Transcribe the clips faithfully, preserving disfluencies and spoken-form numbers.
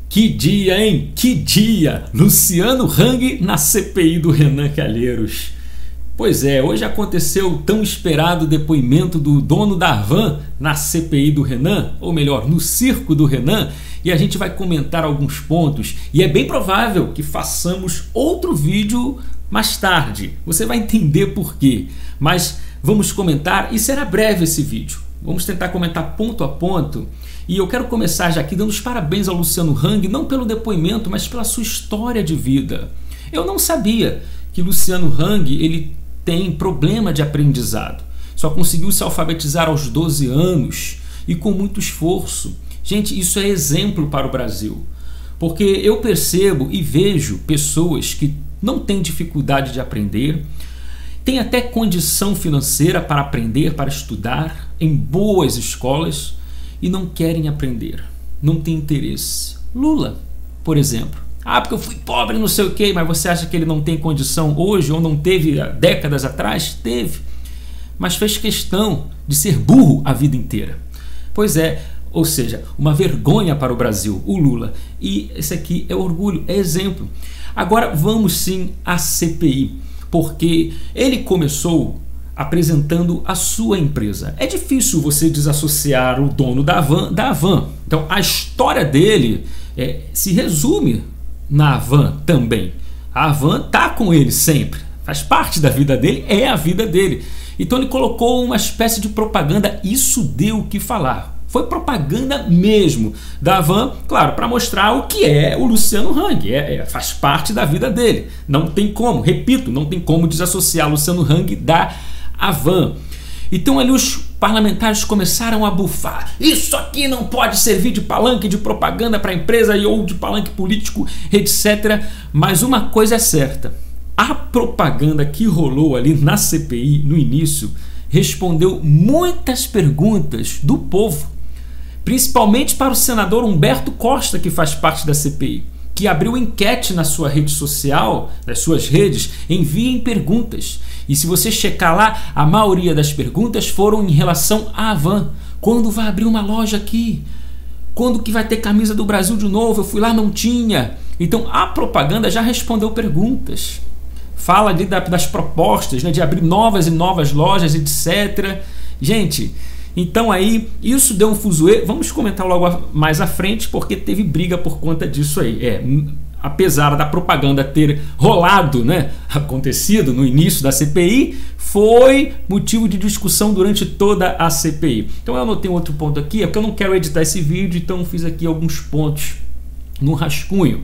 Que dia, hein? Que dia! Luciano Hang na C P I do Renan Calheiros. Pois é, hoje aconteceu o tão esperado depoimento do dono da Havan na C P I do Renan, ou melhor, no circo do Renan, e a gente vai comentar alguns pontos. E é bem provável que façamos outro vídeo mais tarde. Você vai entender por quê. Mas vamos comentar e será breve esse vídeo. Vamos tentar comentar ponto a ponto. E eu quero começar já aqui dando os parabéns ao Luciano Hang, não pelo depoimento, mas pela sua história de vida. Eu não sabia que Luciano Hang ele tem problema de aprendizado. Só conseguiu se alfabetizar aos doze anos e com muito esforço. Gente, isso é exemplo para o Brasil. Porque eu percebo e vejo pessoas que não têm dificuldade de aprender, têm até condição financeira para aprender, para estudar em boas escolas, e não querem aprender, não tem interesse. Lula, por exemplo. Ah, porque eu fui pobre, não sei o quê, mas você acha que ele não tem condição hoje ou não teve há décadas atrás? Teve, mas fez questão de ser burro a vida inteira. Pois é, ou seja, uma vergonha para o Brasil, o Lula. E esse aqui é orgulho, é exemplo. Agora vamos sim à C P I, porque ele começou apresentando a sua empresa. É difícil você desassociar o dono da Havan da Havan. Então a história dele é, se resume na Havan também. A Havan está com ele sempre, faz parte da vida dele, é a vida dele. Então ele colocou uma espécie de propaganda, isso deu o que falar. Foi propaganda mesmo da Havan, claro, para mostrar o que é o Luciano Hang, é, é, faz parte da vida dele. Não tem como, repito, não tem como desassociar o Luciano Hang da Havan. Então ali os parlamentares começaram a bufar. Isso aqui não pode servir de palanque de propaganda para a empresa ou de palanque político, etcétera. Mas uma coisa é certa, a propaganda que rolou ali na C P I no início respondeu muitas perguntas do povo, principalmente para o senador Humberto Costa, que faz parte da C P I, que abriu enquete na sua rede social, nas suas redes, enviem perguntas. E se você checar lá, a maioria das perguntas foram em relação à Havan. Quando vai abrir uma loja aqui? Quando que vai ter camisa do Brasil de novo? Eu fui lá, não tinha. Então a propaganda já respondeu perguntas. Fala ali das propostas, né, de abrir novas e novas lojas, etcétera. Gente, então aí isso deu um fuzuê. Vamos comentar logo mais à frente, porque teve briga por conta disso aí. É, apesar da propaganda ter rolado, né, acontecido no início da C P I, foi motivo de discussão durante toda a C P I. Então eu anotei um outro ponto aqui, é porque eu não quero editar esse vídeo, então fiz aqui alguns pontos no rascunho.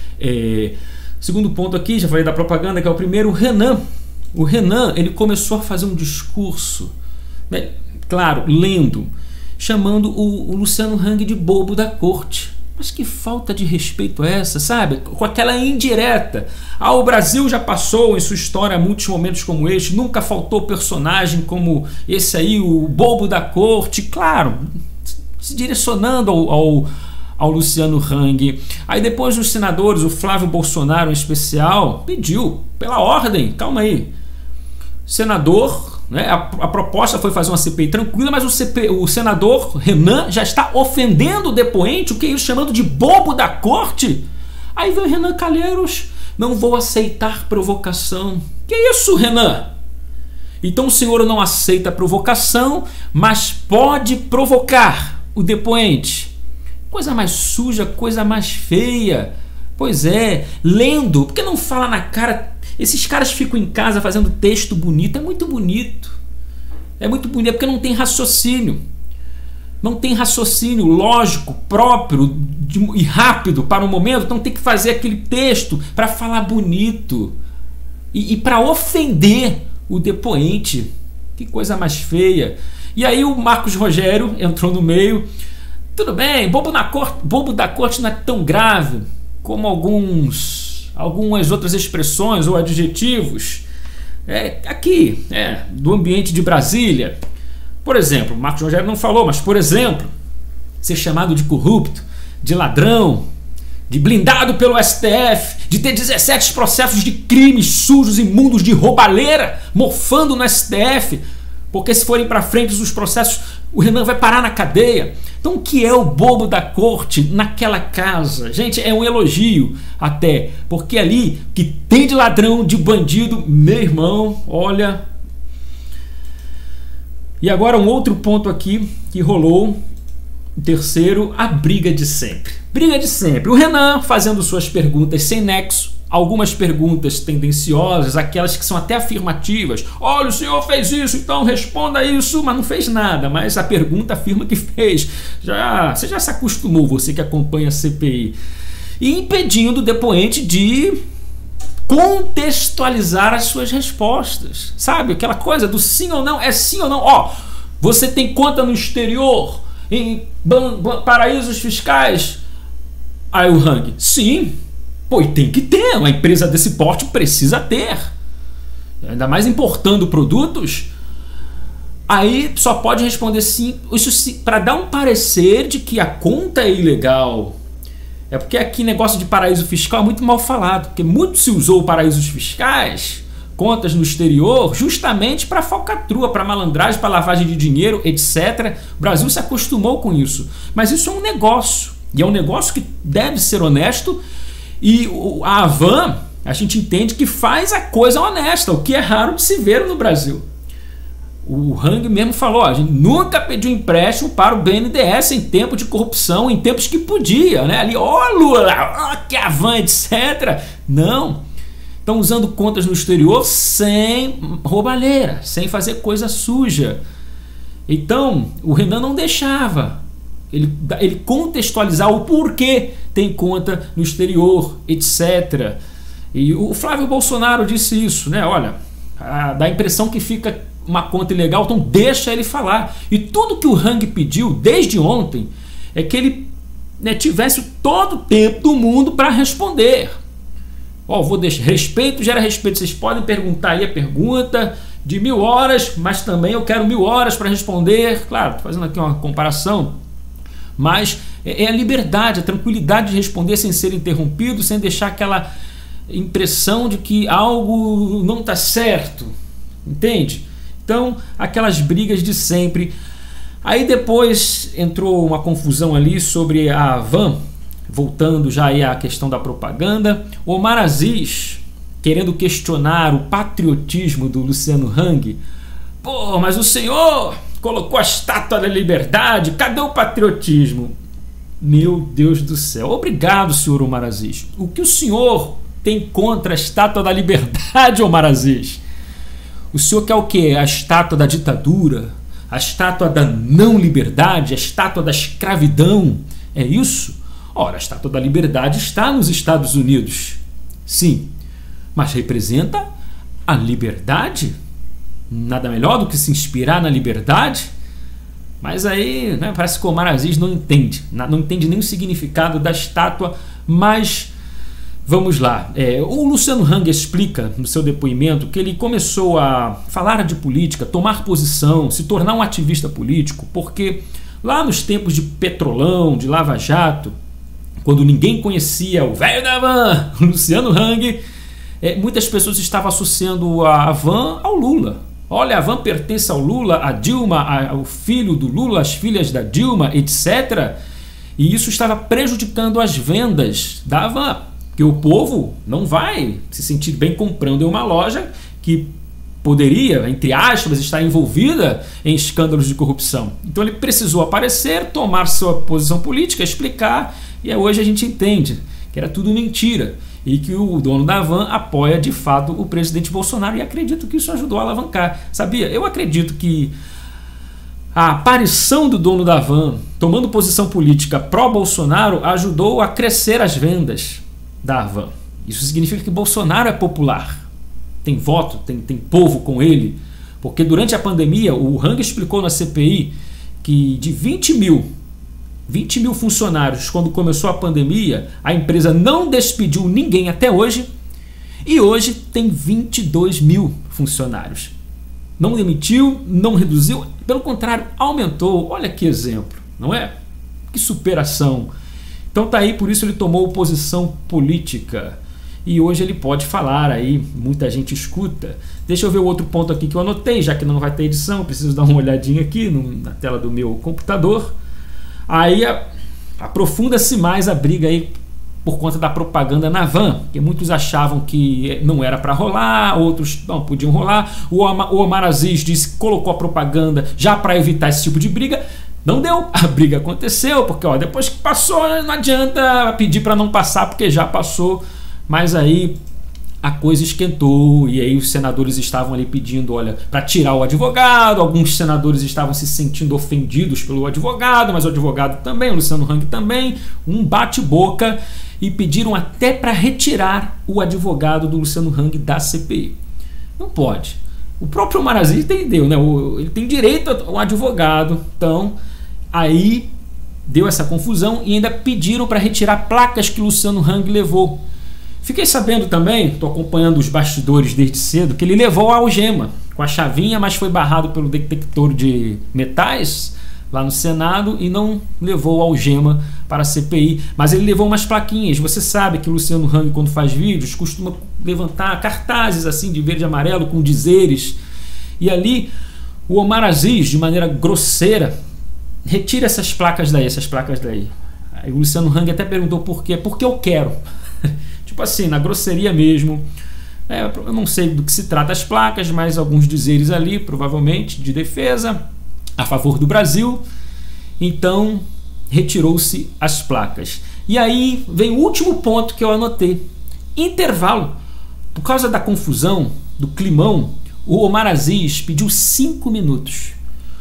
É, segundo ponto aqui, já falei da propaganda, que é o primeiro, o Renan. O Renan, ele começou a fazer um discurso, né, claro, lendo, chamando o, o Luciano Hang de bobo da corte. Mas que falta de respeito é essa, sabe? Com aquela indireta. Ah, o Brasil já passou em sua história muitos momentos como este, nunca faltou personagem como esse aí, o bobo da corte. Claro, se direcionando ao, ao, ao Luciano Hang. Aí depois os senadores, o Flávio Bolsonaro em especial, pediu, pela ordem, calma aí, senador... Né? A, a proposta foi fazer uma C P I tranquila, mas o, C P, o senador Renan já está ofendendo o depoente, o que é isso, chamando de bobo da corte. Aí vem o Renan Calheiros, não vou aceitar provocação. Que isso, Renan? Então o senhor não aceita provocação, mas pode provocar o depoente. Coisa mais suja, coisa mais feia. Pois é, lendo, por que não fala na cara? Esses caras ficam em casa fazendo texto bonito, é muito bonito. É muito bonito, porque não tem raciocínio. Não tem raciocínio lógico, próprio de, e rápido para o momento, então tem que fazer aquele texto para falar bonito. E, e para ofender o depoente. Que coisa mais feia. E aí o Marcos Rogério entrou no meio. Tudo bem, bobo, na corte, bobo da corte não é tão grave como alguns... algumas outras expressões ou adjetivos é, aqui, é, do ambiente de Brasília. Por exemplo, o Marcos Rogério não falou, mas por exemplo, ser chamado de corrupto, de ladrão, de blindado pelo S T F, de ter dezessete processos de crimes sujos, imundos, de roubalheira, mofando no S T F, porque se forem para frente os processos O Renan vai parar na cadeia. Então o que é o bobo da corte naquela casa? Gente, é um elogio até, porque ali que tem de ladrão, de bandido, meu irmão, olha. E agora um outro ponto aqui que rolou, o terceiro, a briga de sempre. Briga de sempre. O Renan fazendo suas perguntas sem nexo, algumas perguntas tendenciosas, aquelas que são até afirmativas. Olha, o senhor fez isso, então responda isso, mas não fez nada, mas a pergunta afirma que fez. Já, você já se acostumou, você que acompanha a C P I. E impedindo o depoente de contextualizar as suas respostas. Sabe, aquela coisa do sim ou não, é sim ou não. Ó, você tem conta no exterior, em paraísos fiscais? Aí o Hang, sim. Pô, e tem que ter, uma empresa desse porte precisa ter. Ainda mais importando produtos. Aí só pode responder sim, isso para dar um parecer de que a conta é ilegal. É porque aqui negócio de paraíso fiscal é muito mal falado, porque muito se usou paraísos fiscais, contas no exterior, justamente para falcatrua, para malandragem, para lavagem de dinheiro, etcétera. O Brasil se acostumou com isso. Mas isso é um negócio, e é um negócio que deve ser honesto. E a Havan, a gente entende que faz a coisa honesta, o que é raro de se ver no Brasil. O Hang mesmo falou, ó, a gente nunca pediu empréstimo para o B N D E S em tempo de corrupção, em tempos que podia, né? Ali, ó Lula, ó que Havan, etcétera. Não. Estão usando contas no exterior sem roubalheira, sem fazer coisa suja. Então, o Renan não deixava ele, ele contextualizar o porquê tem conta no exterior, etcétera. E o Flávio Bolsonaro disse isso, né? Olha, a, dá a impressão que fica uma conta ilegal, então deixa ele falar. E tudo que o Hang pediu desde ontem é que ele, né, tivesse todo o tempo do mundo para responder. Ó, vou deixar, respeito gera respeito, vocês podem perguntar aí a pergunta de mil horas, mas também eu quero mil horas para responder. Claro, tô fazendo aqui uma comparação, mas é a liberdade, a tranquilidade de responder sem ser interrompido, sem deixar aquela impressão de que algo não está certo, entende? Então, aquelas brigas de sempre. Aí depois entrou uma confusão ali sobre a Havan, voltando já aí à questão da propaganda. O Omar Aziz, querendo questionar o patriotismo do Luciano Hang. Pô, mas o senhor colocou a estátua da liberdade, cadê o patriotismo? Meu Deus do céu. Obrigado, senhor Omar Aziz. O que o senhor tem contra a estátua da liberdade, Omar Aziz? O senhor quer o quê? A estátua da ditadura? A estátua da não liberdade? A estátua da escravidão? É isso? Ora, a estátua da liberdade está nos Estados Unidos. Sim, mas representa a liberdade? Nada melhor do que se inspirar na liberdade? Mas aí, né, parece que o Omar Aziz não entende. Não entende nem o significado da estátua, mas... Vamos lá, é, o Luciano Hang explica no seu depoimento que ele começou a falar de política, tomar posição, se tornar um ativista político, porque lá nos tempos de Petrolão, de Lava Jato, quando ninguém conhecia o velho da Havan, o Luciano Hang, é, muitas pessoas estavam associando a Havan ao Lula. Olha, a Havan pertence ao Lula, a Dilma, a, ao filho do Lula, as filhas da Dilma, etcétera. E isso estava prejudicando as vendas da Havan. Que o povo não vai se sentir bem comprando em uma loja que poderia, entre aspas, estar envolvida em escândalos de corrupção. Então ele precisou aparecer, tomar sua posição política, explicar, e hoje a gente entende que era tudo mentira e que o dono da Havan apoia de fato o presidente Bolsonaro, e acredito que isso ajudou a alavancar. Sabia? Eu acredito que a aparição do dono da Havan tomando posição política pró-Bolsonaro ajudou a crescer as vendas da Havan. Isso significa que Bolsonaro é popular, tem voto, tem, tem povo com ele, porque durante a pandemia o Hang explicou na C P I que de vinte mil funcionários quando começou a pandemia, a empresa não despediu ninguém até hoje, e hoje tem vinte e dois mil funcionários. Não demitiu, não reduziu, pelo contrário, aumentou. Olha que exemplo, não é? Que superação. Então tá aí, por isso ele tomou posição política. e hoje ele pode falar aí, muita gente escuta. Deixa eu ver o outro ponto aqui que eu anotei, já que não vai ter edição, preciso dar uma olhadinha aqui no, na tela do meu computador. Aí aprofunda-se mais a briga aí por conta da propaganda na van, que muitos achavam que não era para rolar, outros não podiam rolar. O Omar Aziz disse que colocou a propaganda já para evitar esse tipo de briga. Não deu, a briga aconteceu, porque ó, depois que passou não adianta pedir para não passar, porque já passou. Mas aí a coisa esquentou e aí os senadores estavam ali pedindo, olha, para tirar o advogado. Alguns senadores estavam se sentindo ofendidos pelo advogado, mas o advogado também, o Luciano Hang também, um bate-boca, e pediram até para retirar o advogado do Luciano Hang da C P I. Não pode. O próprio Omar Aziz entendeu, né? Ele tem direito ao advogado, então aí deu essa confusão e ainda pediram para retirar placas que o Luciano Hang levou. Fiquei sabendo também, estou acompanhando os bastidores desde cedo, que ele levou a algema com a chavinha, mas foi barrado pelo detector de metais lá no Senado e não levou a algema para a C P I. Mas ele levou umas plaquinhas. Você sabe que o Luciano Hang, quando faz vídeos, costuma levantar cartazes assim de verde e amarelo com dizeres. E ali o Omar Aziz, de maneira grosseira, retira essas placas daí, essas placas daí. Aí o Luciano Hang até perguntou por quê. Porque eu quero. Tipo assim, na grosseria mesmo. É, eu não sei do que se trata as placas, mas alguns dizeres ali, provavelmente, de defesa a favor do Brasil. Então retirou-se as placas. E aí vem o último ponto que eu anotei. Intervalo. Por causa da confusão, do climão, o Omar Aziz pediu cinco minutos.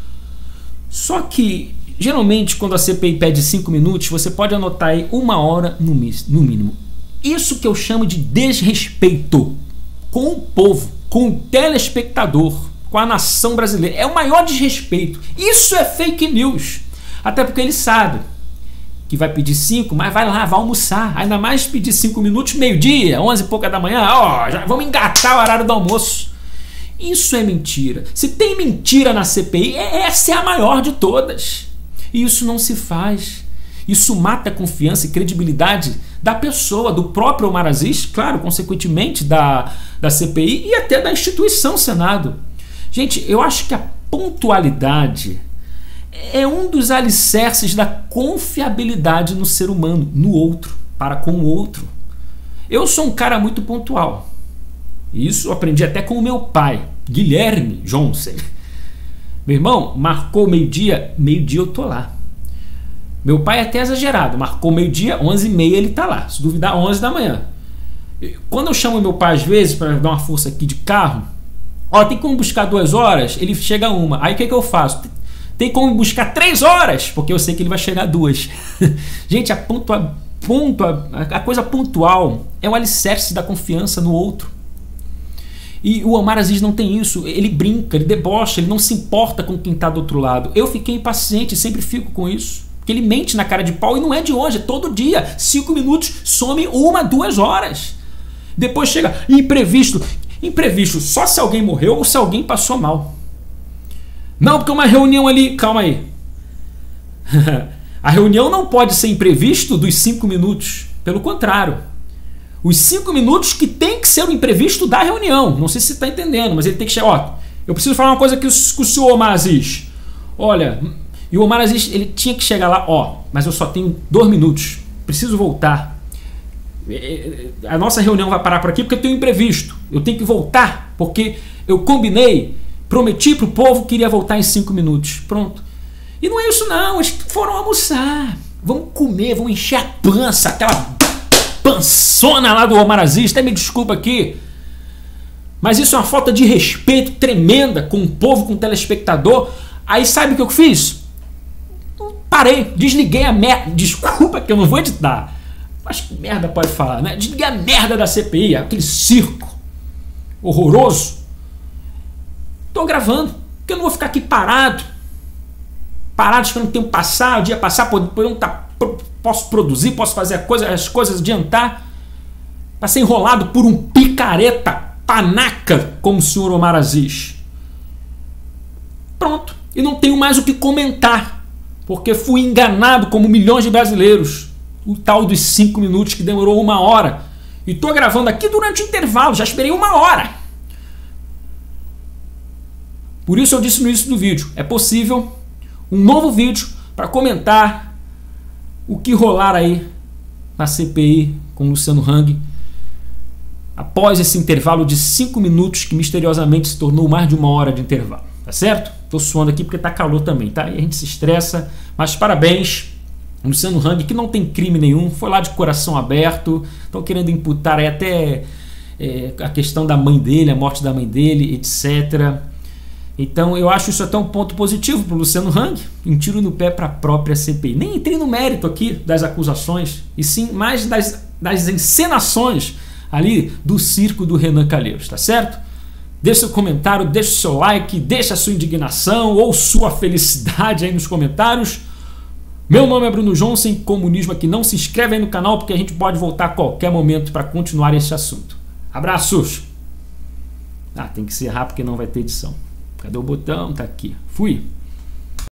Só que geralmente quando a C P I pede cinco minutos, você pode anotar aí uma hora no mínimo. Isso que eu chamo de desrespeito com o povo, com o telespectador, com a nação brasileira. É o maior desrespeito. Isso é fake news. Até porque ele sabe que vai pedir cinco, mas vai lá, vai almoçar. Ainda mais pedir cinco minutos, meio-dia, onze e pouca da manhã. Ó, já vamos engatar o horário do almoço. Isso é mentira. Se tem mentira na C P I, essa é a maior de todas. E isso não se faz. Isso mata a confiança e credibilidade da pessoa, do próprio Omar Aziz, claro, consequentemente da, da C P I e até da instituição Senado. Gente, eu acho que a pontualidade é um dos alicerces da confiabilidade no ser humano, no outro, para com o outro. Eu sou um cara muito pontual. Isso eu aprendi até com o meu pai, Guilherme Johnson. Meu irmão, marcou meio-dia, meio-dia eu tô lá. Meu pai é até exagerado, marcou meio-dia, onze e meia ele tá lá, se duvidar, onze da manhã. Quando eu chamo meu pai às vezes para dar uma força aqui de carro, ó, tem como buscar duas horas, ele chega a uma. Aí o que, que eu faço? Tem como buscar três horas, porque eu sei que ele vai chegar a duas. Gente, a, pontua, pontua, a coisa pontual é o alicerce da confiança no outro. E o Omar Aziz não tem isso, ele brinca, ele debocha, ele não se importa com quem está do outro lado. Eu fiquei impaciente, sempre fico com isso. Porque ele mente na cara de pau e não é de hoje, é todo dia. Cinco minutos, some uma, duas horas. Depois chega imprevisto. Imprevisto, só se alguém morreu ou se alguém passou mal. Não, porque uma reunião ali... Calma aí. A reunião não pode ser imprevisto dos cinco minutos. Pelo contrário. Os cinco minutos que tem que ser o imprevisto da reunião. Não sei se você está entendendo, mas ele tem que chegar... Ó, eu preciso falar uma coisa aqui com o senhor Omar Aziz. Olha... E o Omar Aziz, ele tinha que chegar lá, ó, mas eu só tenho dois minutos, preciso voltar. A nossa reunião vai parar por aqui porque eu tenho um imprevisto. Eu tenho que voltar porque eu combinei, prometi pro povo que iria voltar em cinco minutos. Pronto. E não é isso não, eles foram almoçar. Vamos comer, vamos encher a pança, aquela pançona lá do Omar Aziz. Até me desculpa aqui. Mas isso é uma falta de respeito tremenda com o povo, com o telespectador. Aí sabe o que eu fiz? Parei, desliguei a merda. Desculpa que eu não vou editar. Mas que merda pode falar, né? Desliguei a merda da C P I, aquele circo horroroso. Tô gravando, porque eu não vou ficar aqui parado. Parado esperando o tempo passar, o dia passar, poder, tá, posso produzir, posso fazer a coisa, as coisas adiantar. Pra ser enrolado por um picareta panaca como o senhor Omar Aziz. Pronto. E não tenho mais o que comentar, porque fui enganado como milhões de brasileiros. O tal dos cinco minutos que demorou uma hora. E tô gravando aqui durante o intervalo, já esperei uma hora. Por isso eu disse no início do vídeo, é possível um novo vídeo para comentar o que rolar aí na C P I com Luciano Hang após esse intervalo de cinco minutos que misteriosamente se tornou mais de uma hora de intervalo, tá certo? Tô suando aqui porque tá calor também, tá? E a gente se estressa, mas parabéns, Luciano Hang, que não tem crime nenhum, foi lá de coração aberto, estão querendo imputar aí até é, a questão da mãe dele, a morte da mãe dele, etcétera. Então eu acho isso até um ponto positivo para o Luciano Hang, um tiro no pé para a própria C P I. Nem entrei no mérito aqui das acusações, e sim mais das, das encenações ali do circo do Renan Calheiros, tá certo? Deixe seu comentário, deixe seu like, deixe a sua indignação ou sua felicidade aí nos comentários. Meu nome é Bruno Johnson, Comunismo Aqui Não. Se inscreve aí no canal porque a gente pode voltar a qualquer momento para continuar esse assunto. Abraços! Ah, tem que encerrar porque não vai ter edição. Cadê o botão? Tá aqui. Fui!